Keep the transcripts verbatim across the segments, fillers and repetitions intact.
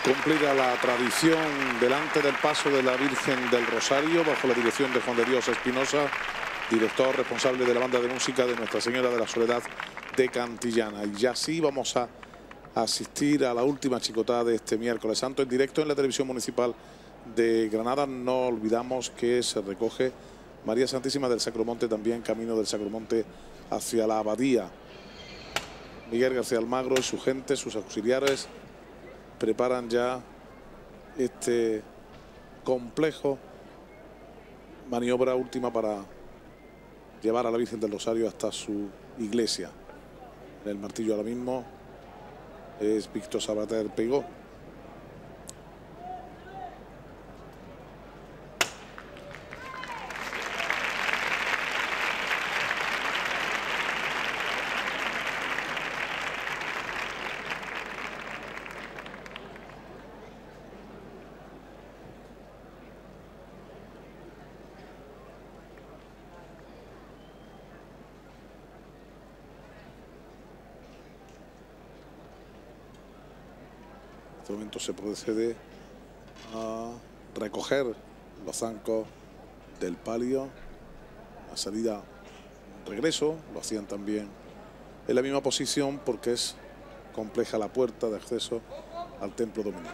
Cumplida la tradición delante del paso de la Virgen del Rosario, bajo la dirección de Juan de Dios Espinosa, director responsable de la banda de música de Nuestra Señora de la Soledad de Cantillana. Y ya sí vamos a asistir a la última chicotada de este miércoles santo en directo en la televisión municipal de Granada. No olvidamos que se recoge María Santísima del Sacromonte, también camino del Sacromonte hacia la abadía. Miguel García Almagro y su gente, sus auxiliares, preparan ya este complejo maniobra última para llevar a la Virgen del Rosario hasta su iglesia. En el martillo ahora mismo es Víctor Sabater Pegó. En este momento se procede a recoger los zancos del palio, la salida, regreso, lo hacían también en la misma posición porque es compleja la puerta de acceso al templo dominico.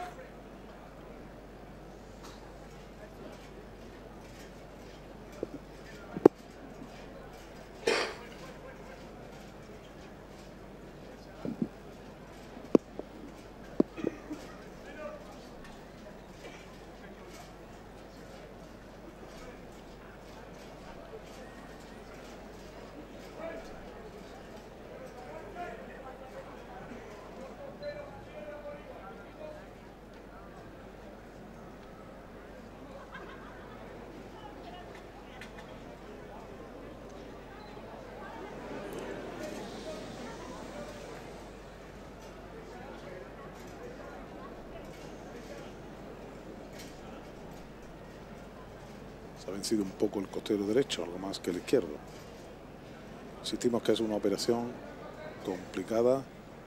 Se ha vencido un poco el costero derecho, algo más que el izquierdo. Insistimos que es una operación complicada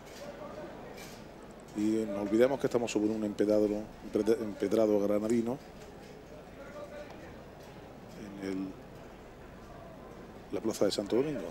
y no olvidemos que estamos sobre un empedrado, empedrado granadino en el, la plaza de Santo Domingo.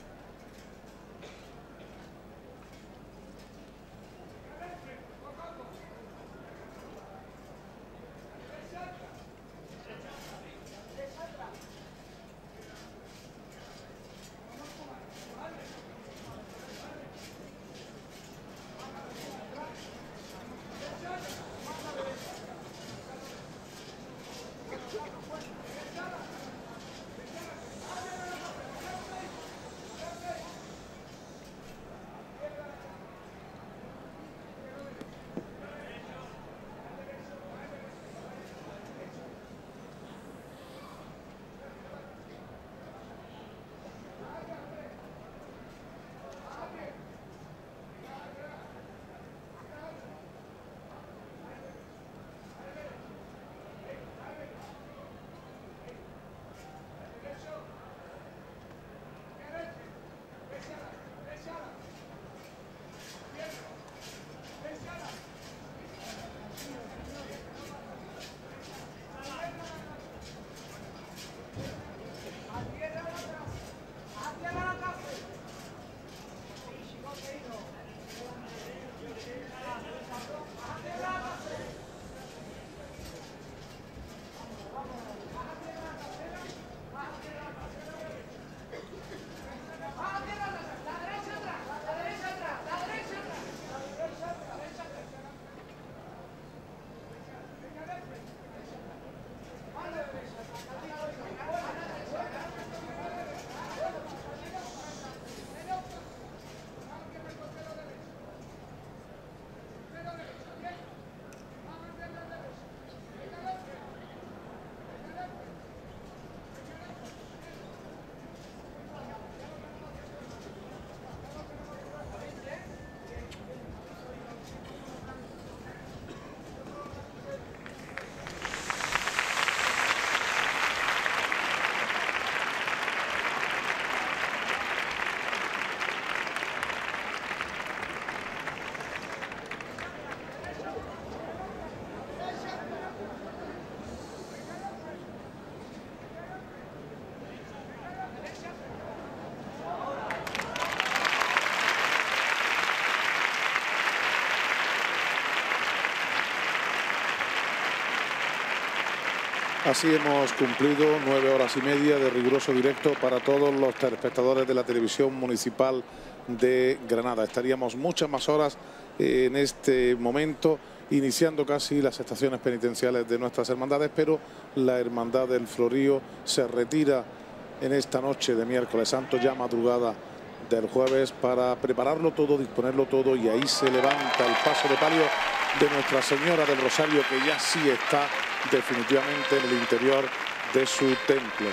Así hemos cumplido nueve horas y media de riguroso directo para todos los telespectadores de la televisión municipal de Granada. Estaríamos muchas más horas en este momento iniciando casi las estaciones penitenciales de nuestras hermandades, pero la Hermandad del Florío se retira en esta noche de miércoles santo, ya madrugada del jueves, para prepararlo todo, disponerlo todo, y ahí se levanta el paso de palio de Nuestra Señora del Rosario, que ya sí está definitivamente en el interior de su templo.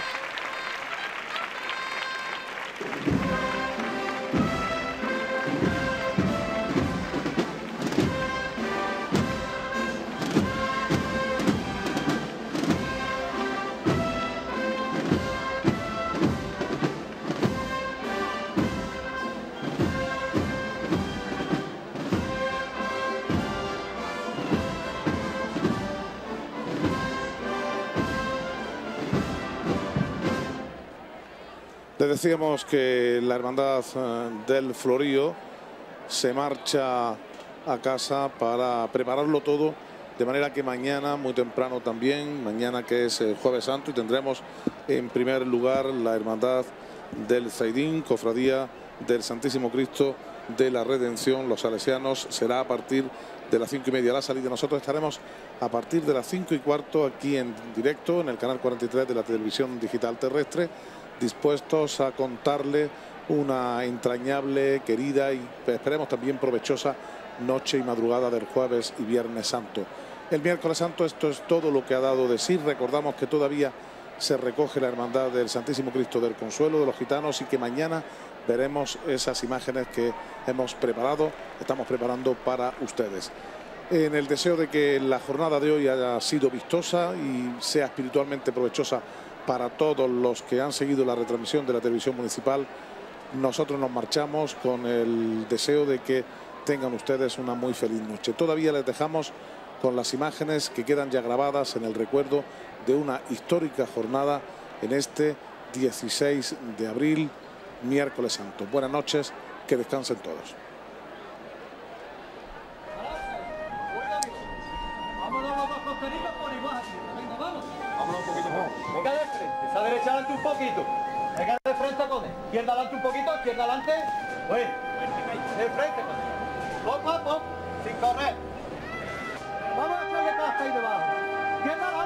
Les decíamos que la Hermandad del Florío se marcha a casa para prepararlo todo, de manera que mañana, muy temprano también, mañana que es el Jueves Santo, y tendremos en primer lugar la Hermandad del Zaidín, Cofradía del Santísimo Cristo de la Redención, los salesianos, será a partir de las cinco y media la salida. Nosotros estaremos a partir de las cinco y cuarto aquí en directo en el canal cuarenta y tres de la televisión digital terrestre, dispuestos a contarle una entrañable, querida y esperemos también provechosa noche y madrugada del Jueves y Viernes Santo. El Miércoles Santo esto es todo lo que ha dado de sí. Recordamos que todavía se recoge la Hermandad del Santísimo Cristo del Consuelo de los Gitanos y que mañana veremos esas imágenes que hemos preparado, estamos preparando para ustedes. En el deseo de que la jornada de hoy haya sido vistosa y sea espiritualmente provechosa para todos los que han seguido la retransmisión de la televisión municipal, nosotros nos marchamos con el deseo de que tengan ustedes una muy feliz noche. Todavía les dejamos con las imágenes que quedan ya grabadas en el recuerdo de una histórica jornada en este dieciséis de abril, miércoles santo. Buenas noches, que descansen todos. Vámonos un poquito más. Venga de frente, esa derecha adelante un poquito. Venga de frente con él. Izquierda adelante un poquito, izquierda adelante. Bueno, de frente con él. Pop, pop, pop, sin correr. Vamos a echarle casa ahí debajo. Izquierda adelante.